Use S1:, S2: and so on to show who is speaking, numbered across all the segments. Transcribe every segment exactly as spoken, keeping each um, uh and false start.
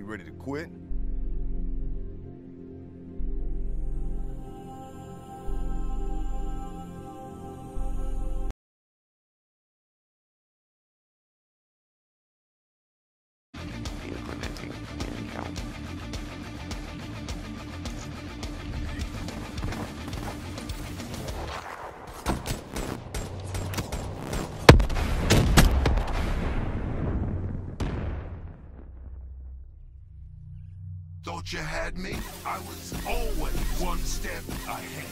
S1: You ready to quit?
S2: Implementing income.
S3: Thought you had me? I was always one step ahead.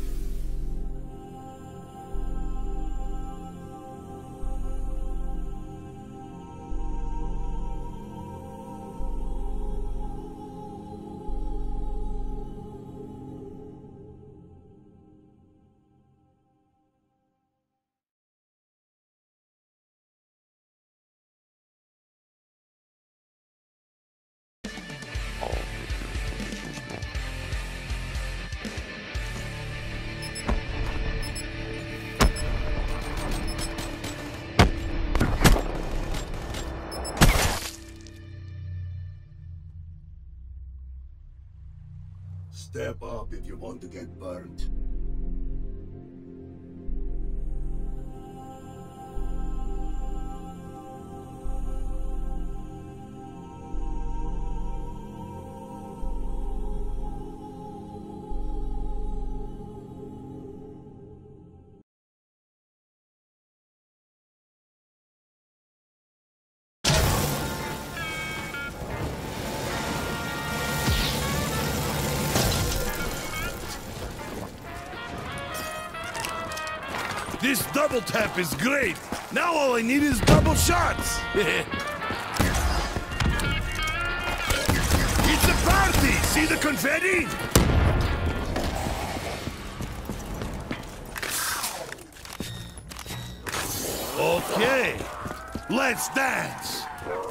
S2: All conditions met.
S3: Step up if you want to get burnt.
S4: This double tap is great! Now all I need is double shots! It's a party! See the confetti? Okay, let's dance!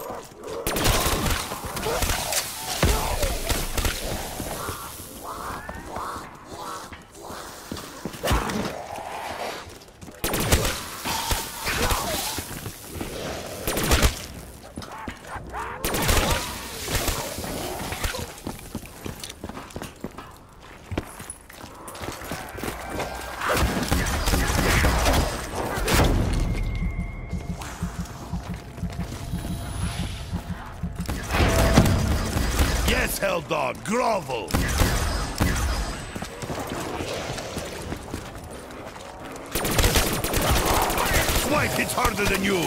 S4: Hell dog, grovel! White hits harder than you!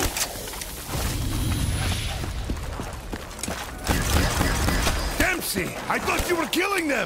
S4: Dempsey! I thought you were killing them!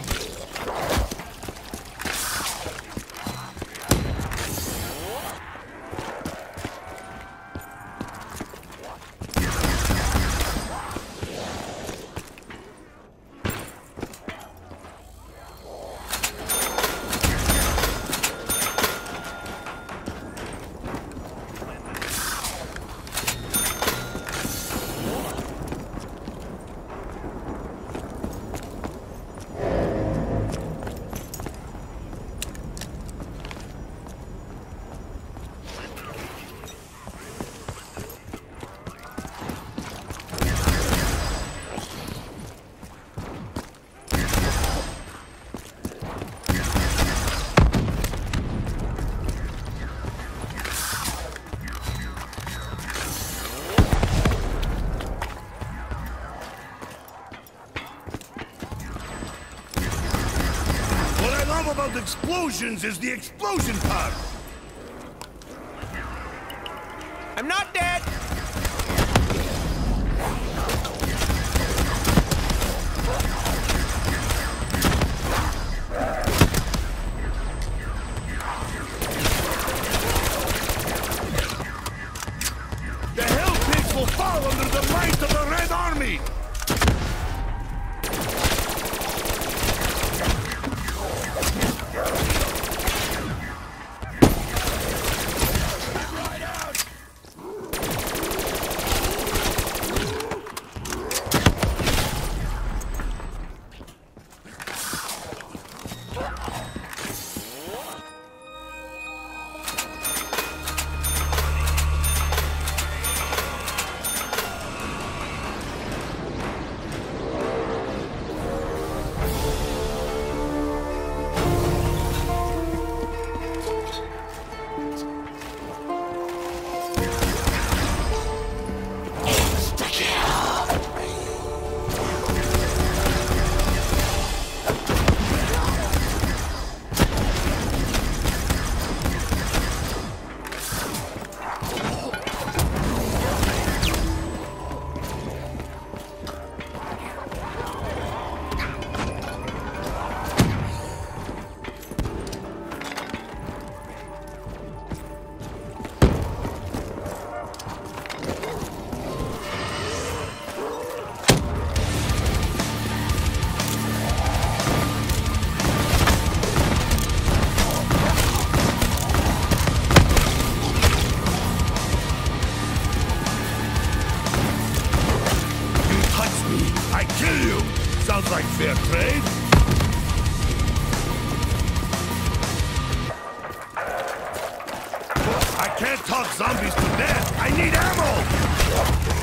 S4: About explosions is the explosion part.
S5: I'm not dead.
S4: The Hell Pigs will fall under the might of the Red Army. kill you! Sounds like fair trade. I can't talk zombies to death! I need ammo!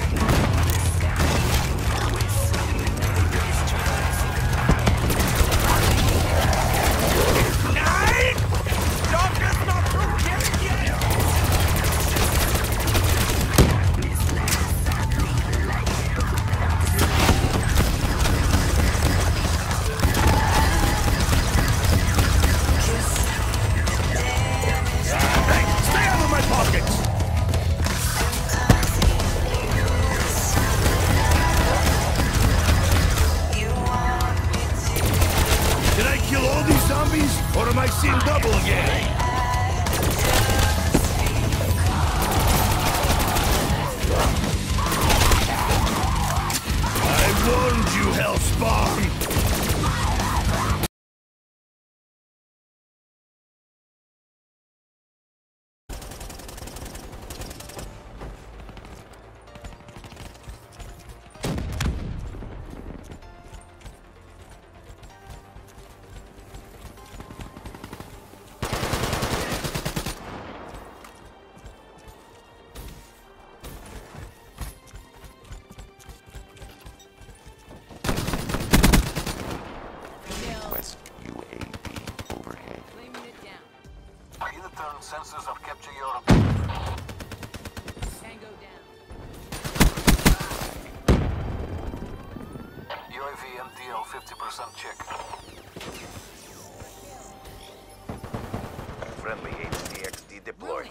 S4: Or am I seeing double again? I warned you, Hellspawn!
S1: Sensors have captured Europe.
S6: Tango down.
S1: U A V M T L fifty percent check.
S7: Friendly H D X D deployed.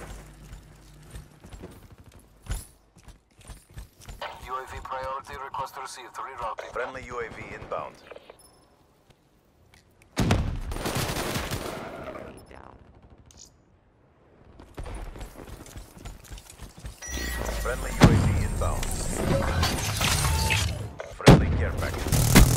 S1: U A V priority request received. Rerouting.
S7: Friendly U A V inbound. Friendly U A V inbound. Friendly care package.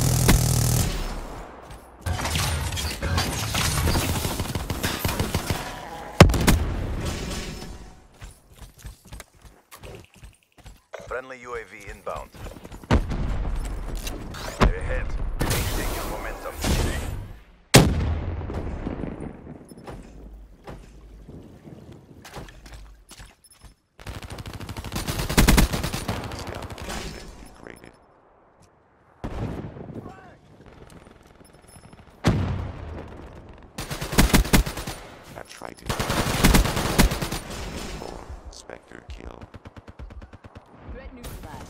S7: Friendly U A V inbound. They're ahead. Maintain your momentum.
S2: Try to or Spectre kill.
S6: Threat neutralized.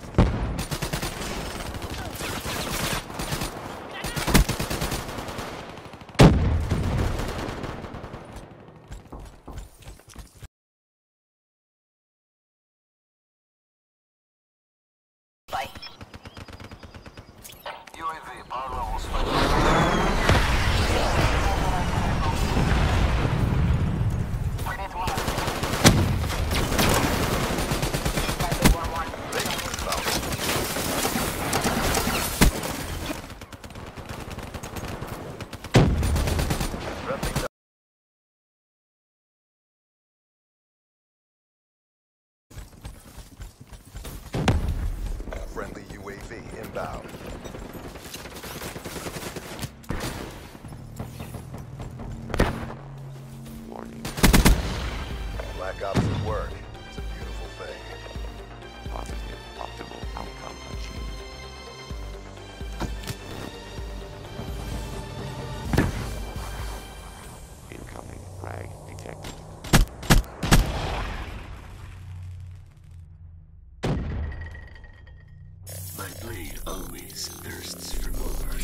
S1: Bye. U A V power levels five.
S7: Friendly U A V inbound.
S2: Warning.
S7: Black Ops at work. It's a beautiful thing.
S2: Positive optimal outcome achieved. Incoming frag detected.
S8: My blade always thirsts for more.